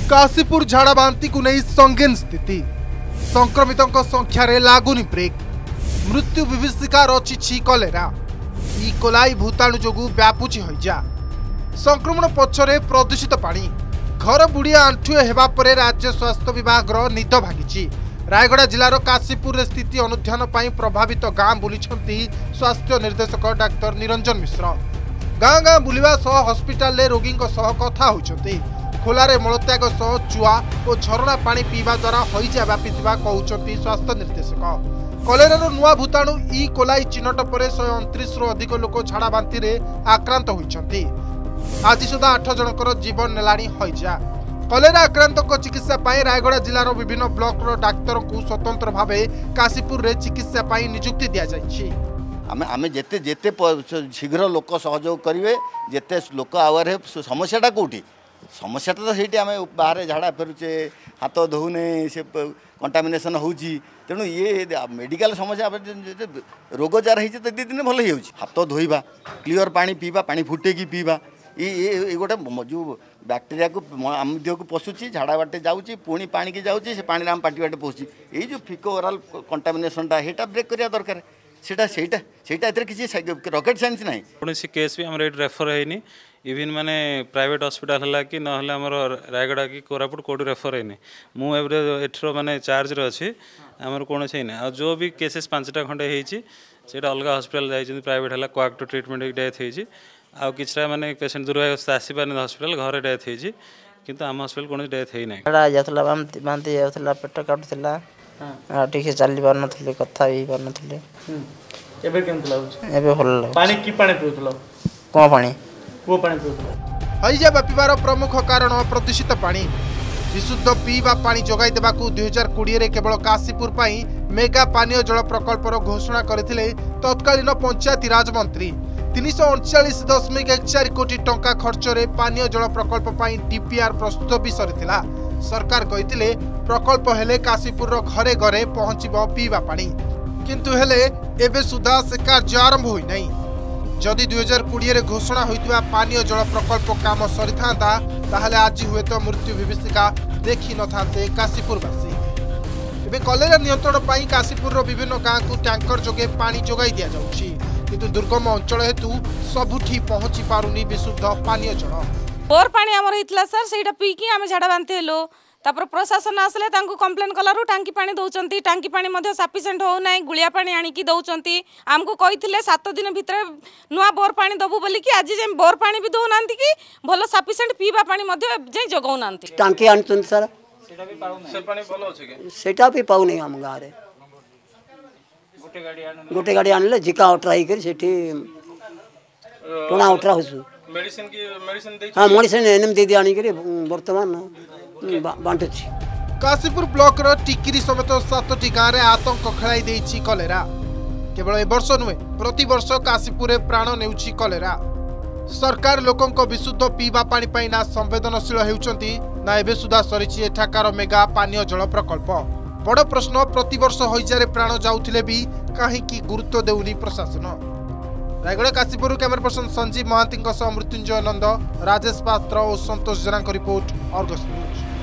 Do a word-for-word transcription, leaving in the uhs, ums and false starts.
काशीपुर झाड़ाबांती को नहीं संगीन स्थिति संक्रमितों संख्यार लागुनि ब्रेक मृत्यु विभीषिका रचिछि कलेरा ई कोलाई भूताणु जोगु व्यापुछि हइजा संक्रमण पछरे प्रदूषित पानी घर बुड़िया आंठुए हेबा परे राज्य स्वास्थ्य विभाग निद भागी रायगड़ा जिलार काशीपुर स्थिति अनुध्यान पर प्रभावित गाँ बुलीछंती स्वास्थ्य निर्देशक डाक्तर निरंजन मिश्र गाँ गाँ बुलिबा सह हॉस्पिटल रोगी कथा होती खोलारे मलत्याग सह चुआ और झरणा पानी पीवा द्वारा हईजा व्यापी कहते स्वास्थ्य निर्देशक कलेरार नुआ भूताणु ई कोलाई चिन्हट पर शहे अणतीस रु अधिक लोक झाड़ाबांती आक्रांत होती आज सुधा आठ जनकर जीवन नेलाणी हईजा कलेरा आक्रांत चिकित्सा रायगड़ा जिलार विभिन्न ब्लॉक डाक्तर को स्वतंत्र भाव काशीपुर रे चिकित्सा नियुक्ति दि जाइए आमे आमे जेते जेते शीघ्र लोक सहयोग करेंगे जेते लोक आवार समस्याटा कौटी समस्याटा तो सही आम बाहर झाड़ा फेरुचे हाथ धोने से कंटामिनेशन होची तेणु ये मेडिकल समस्या रोग जार हो दी दिन भल हो हाथ धोइबा क्लीयर पानी पीवा पानी फुटेकी पीवा ये गोटे जो बैक्टेरिया को आम देह को पशुची झाड़ा बाटे जाऊँगी पुणी पानी की जाऊँगी से पानी आम पाटी बाटे पशुची ये जो फिको ओराल कंटामिनेशनटा हेटा ब्रेक करिया दरकार सेटा सेटा सेटा एतरे किसी रॉकेट साइंस नाही कोनोसी केस भी हमर रेफर हैनी इवन माने प्राइवेट हॉस्पिटल हला कि न हला हमर रायगड़ा की कोरापुट कोड रेफर हैनी मु एवरे एठरो माने चार्ज रे अछि हमर कोनोसी नै आ जो भी केसेस पांचटा खंडे हेछि सेटा अलगा हॉस्पिटल जाई प्राइवेट हला कोआक्ट ट्रीटमेंट डेथ हेछि आ किछरा माने पेशेंट दुर्भाग्यवश आसी पाने हॉस्पिटल घर डेथ हेछि किंतु हम हॉस्पिटल कोनो डेथ हेइ नै एडा जातला बांती बांती जातला पेट काटुतला हां ठीक है चली पार नथले कथा ही पार नथले एबे केम लागु एबे भल लागु पानी की पानी पिउतलो को पानी को पानी पिउतलो हईजा व्यापीबार प्रमुख कारण प्रदूषित पानी विशुद्ध पीवा पानी जोगाई देबाकू दुई हजार कोड़े रे केवल काशीपुर पाई मेगा पानीय जल प्रकल्पर घोषणा करथिले तत्कालीन पंचायती राज मंत्री तीन सौ अड़चाश दशमिक एक चार कोटी टंका खर्च रे पानीय जल प्रकल्प पाई डीपीआर प्रस्तुत भी सरिथिला सरकार कहिथिले प्रकल्प हेले काशीपुर रो घरे घरे पहुंचीबो पीवा पानी किंतु हेले एबे सुधा से कार्य आरंभ होई नै जदि दुई हजार कोड़े रे घोषणा होइतिबा पानीय जल प्रकल्प काम सरिथांता ताहले आज हुए तो मृत्यु विभीषिका देखि न थाते काशीपुरवासी एबे कलेरा नियंत्रण पाई काशीपुर रो विभिन्न गाँ को टैंकर जोगे पानी जोगाई दिया जाउछि किंतु दुर्गम अंचल हेतु सबुठी पहुंची पारुनी विशुद्ध पानीय जल बोर पानी हमर हितला सर सेटा पी की हम झाड़ा बांती हेलो तापर प्रशासन आसले तांको कंप्लेन कलारु टांकी पानी दउचंती टांकी पानी मध्ये सफिशिएंट हो नै गुलिया पानी आनी की दउचंती हमको कहिथिले सात दिन भितर नुआ बोर पानी दबु बोली कि आज जे बोर पानी भी दउनांती कि भलो सफिशिएंट पीबा पानी मध्ये जे जगौनांती टांकी आनचन सर सेटा भी पाउ से पानी भलो अछि के सेटा भी पाउ नै हम गारे गोटे गाड़ी आन गोटे गाड़ी आनले जिका उठराई कर सेठी टोना उठरा होसु मेडिसिन की मेडिसिन दे हां मेडिसिन एनएम दे दे आनी करे वर्तमान बांटुछि काशीपुर ब्लॉक रो टिकिरी समेत सात गाँव में आतंक खेलाई देछि कलेरा केवल ए वर्ष नुहे प्रति वर्ष काशीपुर में प्राण नेउछि कलेरा सरकार लोकंक विशुद्ध पीवा पानी पाई ना संवेदनशील हेउचंती ना एबे सुधा सरिछि एठाकार मेगा पानीय जल प्रकल्प बड़ प्रश्न प्रति वर्ष हईजारे प्राण जाउथिले भी काहे की गुरुत्व देउनी प्रशासन रायगड़ा काशीपुर कैमरा पर्सन संजीव महांती मृत्युंजय नंद राजेश पात्र और संतोष जना रिपोर्ट अर्गस न्यूज।